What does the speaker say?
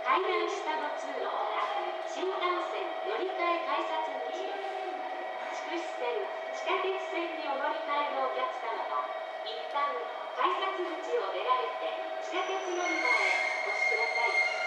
階段下の通路から新幹線乗り換え改札口へ。筑肥線、地下鉄線にお乗り換えのお客様は、一旦改札口を出られて地下鉄乗り場へお越しください。